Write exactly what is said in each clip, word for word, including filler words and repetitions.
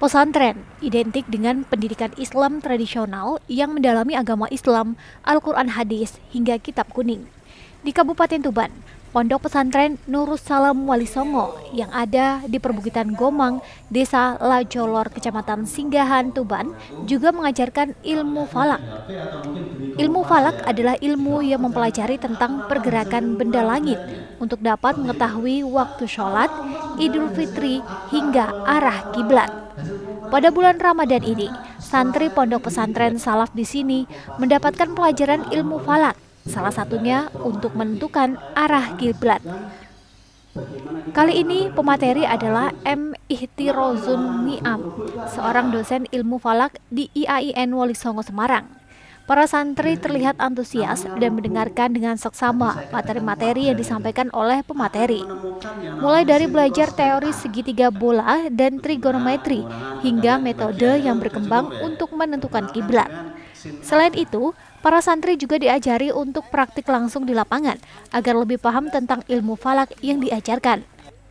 Pesantren identik dengan pendidikan Islam tradisional yang mendalami agama Islam, Al-Quran Hadis, hingga Kitab Kuning. Di Kabupaten Tuban, Pondok Pesantren Nurus Salam Wali Songo yang ada di perbukitan Gomang, Desa Lajolor, Kecamatan Singgahan, Tuban, juga mengajarkan ilmu falak. Ilmu falak adalah ilmu yang mempelajari tentang pergerakan benda langit untuk dapat mengetahui waktu sholat, Idul Fitri, hingga arah kiblat. Pada bulan Ramadan ini, santri Pondok Pesantren Salaf di sini mendapatkan pelajaran ilmu falak, salah satunya untuk menentukan arah kiblat. Kali ini pemateri adalah M. Ihtirozun Niam, seorang dosen ilmu falak di I A I N Wali Songo, Semarang. Para santri terlihat antusias dan mendengarkan dengan seksama materi-materi yang disampaikan oleh pemateri. Mulai dari belajar teori segitiga bola dan trigonometri hingga metode yang berkembang untuk menentukan kiblat. Selain itu, para santri juga diajari untuk praktik langsung di lapangan agar lebih paham tentang ilmu falak yang diajarkan.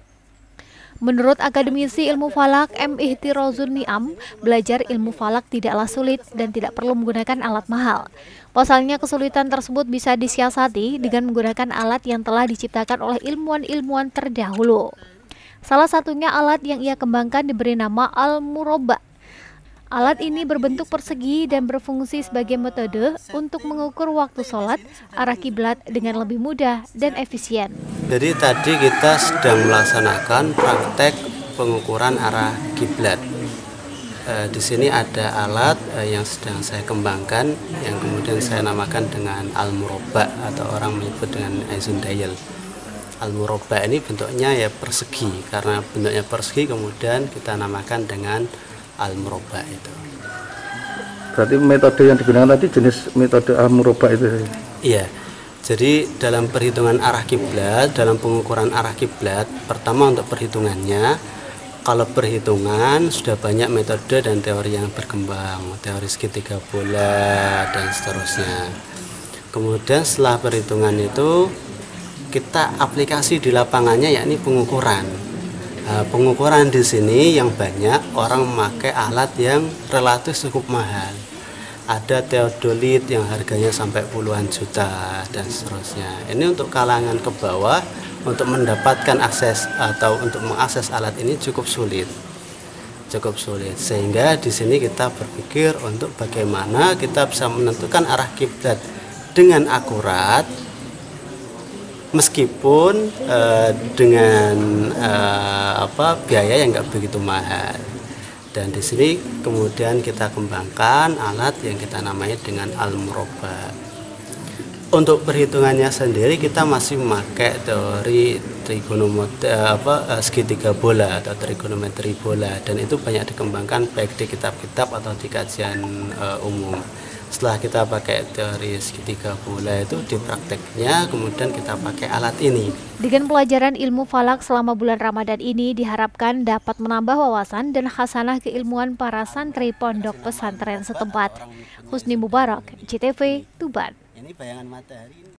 Menurut akademisi ilmu falak M. Ihtirozun Niam, belajar ilmu falak tidaklah sulit dan tidak perlu menggunakan alat mahal. Pasalnya kesulitan tersebut bisa disiasati dengan menggunakan alat yang telah diciptakan oleh ilmuwan-ilmuwan terdahulu. Salah satunya alat yang ia kembangkan diberi nama Al-Murabba. Alat ini berbentuk persegi dan berfungsi sebagai metode untuk mengukur waktu sholat, arah kiblat dengan lebih mudah dan efisien. Jadi tadi kita sedang melaksanakan praktek pengukuran arah kiblat. E, di sini ada alat e, yang sedang saya kembangkan, yang kemudian saya namakan dengan Al-Murabba atau orang menyebut dengan Aizundayel. Al-Murabba ini bentuknya ya persegi, karena bentuknya persegi kemudian kita namakan dengan Al-Murabba itu. Berarti metode yang digunakan tadi jenis metode Al-Murabba itu? Iya. Jadi dalam perhitungan arah kiblat, dalam pengukuran arah kiblat, pertama untuk perhitungannya, kalau perhitungan sudah banyak metode dan teori yang berkembang, teori segitiga bola dan seterusnya. Kemudian setelah perhitungan itu kita aplikasi di lapangannya, yakni pengukuran. Nah, pengukuran di sini yang banyak orang memakai alat yang relatif cukup mahal. Ada teodolit yang harganya sampai puluhan juta dan seterusnya. Ini untuk kalangan ke bawah, untuk mendapatkan akses atau untuk mengakses alat ini cukup sulit. Cukup sulit. Sehingga di sini kita berpikir untuk bagaimana kita bisa menentukan arah kiblat dengan akurat, meskipun uh, dengan uh, apa biaya yang nggak begitu mahal. Dan di sini kemudian kita kembangkan alat yang kita namai dengan Al-Murabba. Untuk perhitungannya sendiri kita masih memakai teori trigonometri apa segitiga bola atau trigonometri bola, dan itu banyak dikembangkan baik di kitab-kitab atau di kajian uh, umum. Setelah kita pakai teori segitiga bola itu di prakteknya kemudian kita pakai alat ini. Dengan pelajaran ilmu falak selama bulan Ramadan ini diharapkan dapat menambah wawasan dan khasanah keilmuan para santri Pondok Pesantren setempat. Husni Mubarak, J T V, Tuban. Ini bayangan matahari.